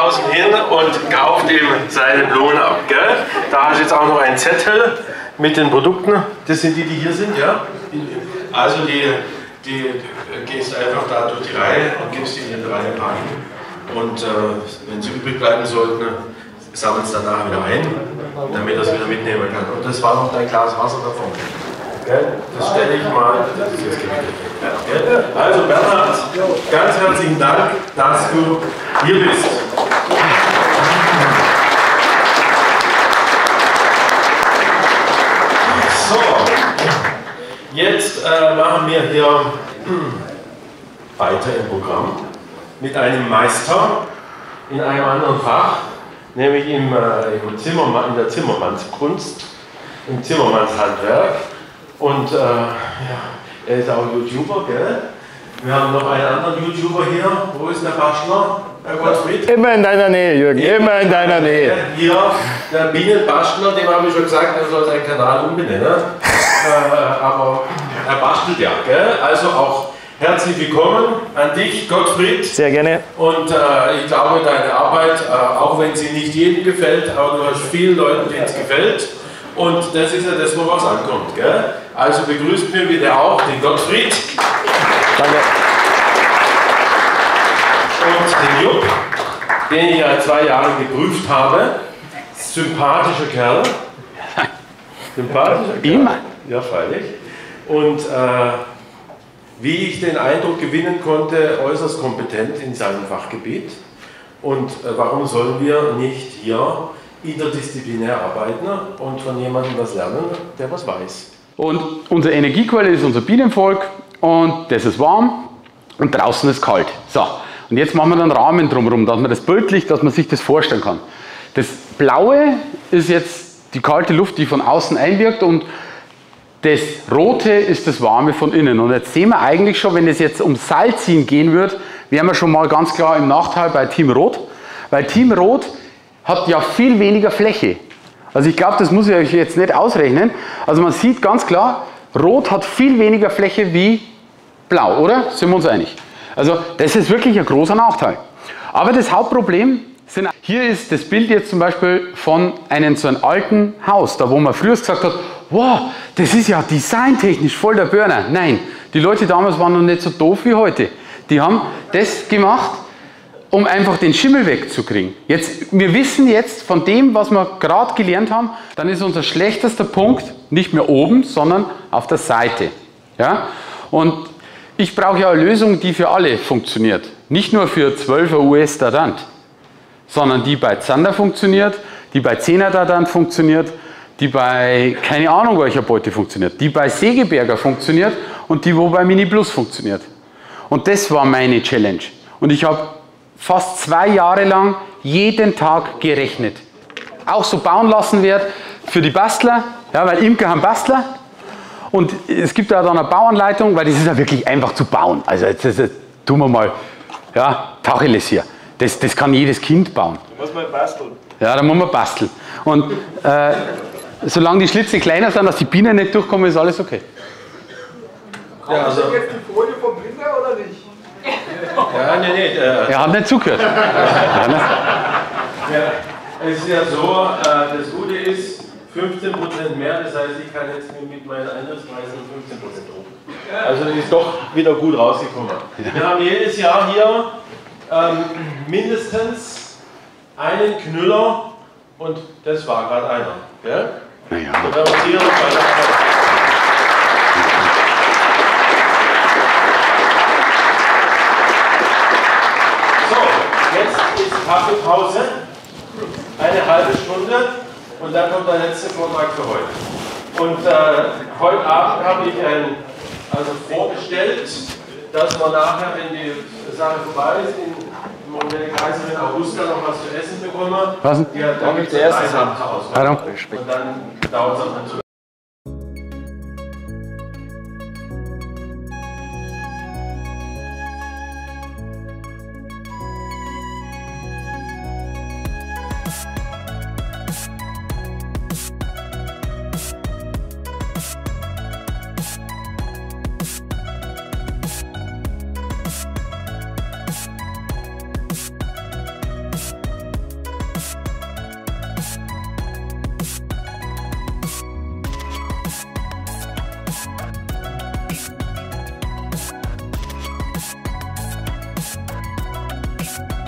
draußen hin und kauft ihm seine Blumen ab. Gell? Da hast du jetzt auch noch einen Zettel mit den Produkten. Das sind die, die hier sind. Ja? Also die gehst einfach da durch die Reihe und gibst die in die Reihe packen. Und wenn sie übrig bleiben sollten, sammeln es danach wieder ein, damit er es wieder mitnehmen kann. Und das war noch dein Glas Wasser davon. Das stelle ich mal. Das ist jetzt gewickelt. Also Bernhard, ganz herzlichen Dank, dass du hier bist. So, jetzt machen wir hier weiter im Programm mit einem Meister in einem anderen Fach, nämlich in der Zimmermannskunst, im Zimmermannshandwerk. Und ja, er ist auch YouTuber, gell? Wir haben noch einen anderen YouTuber hier. Wo ist der Baschner, Herr Gottfried? Immer in deiner Nähe, Jürgen, immer in deiner Nähe. Hier, der Bienenbaschner, dem habe ich schon gesagt, er soll seinen Kanal umbenennen. Aber er bastelt ja, gell? Also auch herzlich willkommen an dich, Gottfried. Sehr gerne. Und ich glaube, deine Arbeit, auch wenn sie nicht jedem gefällt, aber du hast vielen Leuten, denen es gefällt. Und das ist ja das, woraus ankommt. Gell? Also begrüßen wir wieder auch den Gottfried. Danke. Und den Jupp, den ich ja 2 Jahre geprüft habe. Sympathischer Kerl. Sympathischer Kerl. Immer. Ja, freilich. Und wie ich den Eindruck gewinnen konnte, äußerst kompetent in seinem Fachgebiet. Und warum sollen wir nicht hier interdisziplinär arbeiten und von jemandem was lernen, der was weiß. Und unsere Energiequelle ist unser Bienenvolk und das ist warm und draußen ist kalt. So, und jetzt machen wir dann Rahmen drumherum, dass man das bildlich, dass man sich das vorstellen kann. Das Blaue ist jetzt die kalte Luft, die von außen einwirkt, und das Rote ist das Warme von innen. Und jetzt sehen wir eigentlich schon, wenn es jetzt um Seilziehen gehen wird, wären wir schon mal ganz klar im Nachteil bei Team Rot, weil Team Rot hat ja viel weniger Fläche. Also ich glaube, das muss ich euch jetzt nicht ausrechnen. Also man sieht ganz klar, Rot hat viel weniger Fläche wie Blau, oder? Sind wir uns einig? Also das ist wirklich ein großer Nachteil. Aber das Hauptproblem sind, hier ist das Bild jetzt zum Beispiel von so einem alten Haus, da wo man früher gesagt hat, wow, das ist ja designtechnisch voll der Burner. Nein, die Leute damals waren noch nicht so doof wie heute. Die haben das gemacht, um einfach den Schimmel wegzukriegen. Wir wissen jetzt von dem, was wir gerade gelernt haben, dann ist unser schlechtester Punkt nicht mehr oben, sondern auf der Seite. Ja? Und ich brauche ja eine Lösung, die für alle funktioniert. Nicht nur für 12er US Dadant, sondern die bei Zander funktioniert, die bei 10er Dadant funktioniert, die bei keine Ahnung welcher Beute funktioniert, die bei Segeberger funktioniert und die wo bei Mini Plus funktioniert. Und das war meine Challenge. Und ich habe fast 2 Jahre lang jeden Tag gerechnet. Auch so bauen lassen wird für die Bastler, ja, weil Imker haben Bastler. Und es gibt ja dann eine Bauanleitung, weil das ist ja wirklich einfach zu bauen. Also jetzt tun wir mal, ja, Tacheles hier. Das kann jedes Kind bauen. Da muss man basteln. Ja, da muss man basteln. Und solange die Schlitze kleiner sind, dass die Bienen nicht durchkommen, ist alles okay. Ja, also jetzt die Folie vom Blinder oder nicht? Ja, nee. Er hat nicht zugehört. Ja, ne? Ja, es ist ja so, das Gute ist 15% mehr, das heißt, ich kann jetzt mit meinen Eintrittspreisen 15% hoch. Also das ist doch wieder gut rausgekommen. Wir haben jedes Jahr hier mindestens einen Knüller und das war gerade einer. Gell? Naja. Und wenn wir hier noch weiter. Jetzt ist Kaffeepause, eine halbe Stunde und dann kommt der letzte Vortrag für heute. Und heute Abend habe ich vorgestellt, dass wir nachher, wenn die Sache vorbei ist, wenn die Kaiserin Augusta noch was zu essen bekommen, Was? ja, dann gibt es ein Haus. Und dann dauert es auch nicht so. Tschüss.